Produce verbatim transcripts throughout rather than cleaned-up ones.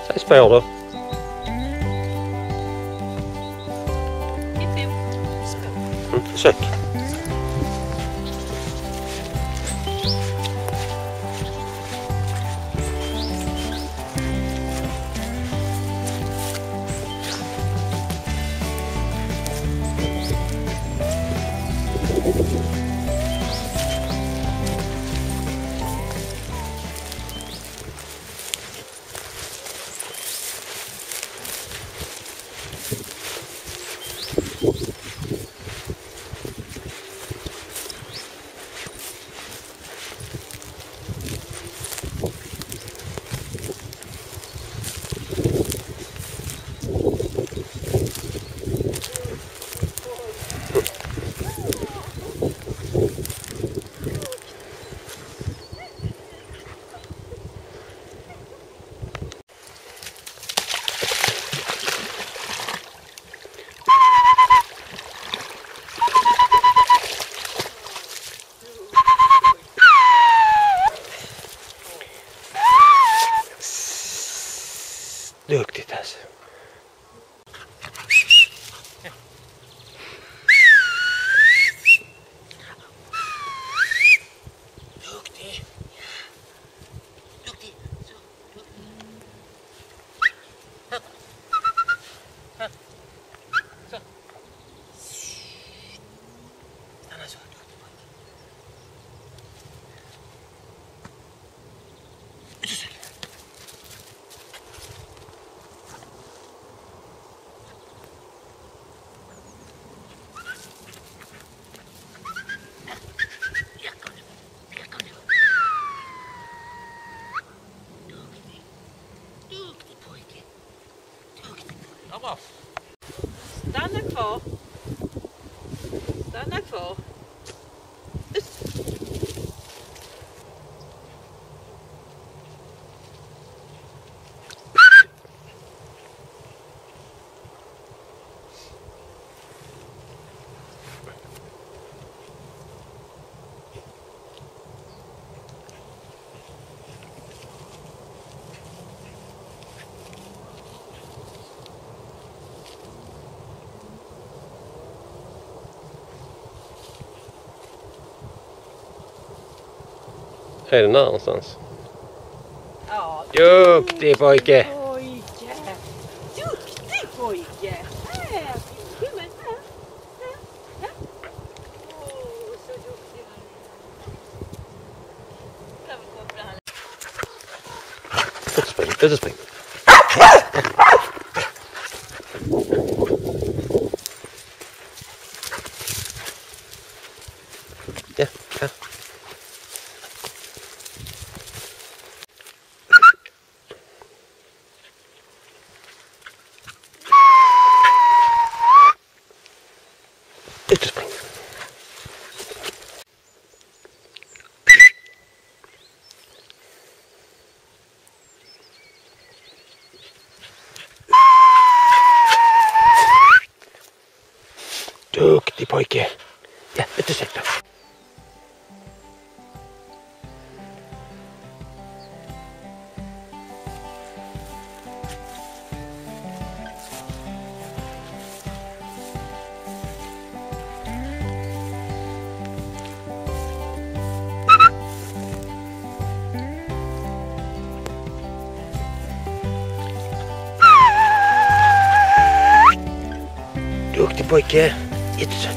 Säg spår då. Mm, sök. Duktigt alltså. Duktig. Duktig. Så. Upp. Upp. Så. Stanna så. Stanna kvar. Stanna kvar. Är den där någonstans? Ja. Duktig pojke! Pojke! Duktig pojke! Här! Kom här! Här! Här! Åh, så duktig han är. Kan vi koppla han? Ut och spring, ut och spring! Ja, ja. Ut och spring. Duktig pojke. Ja, ut och sök då. Duktig pojke. Jättesöt.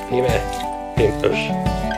Häng med. Fint, usch.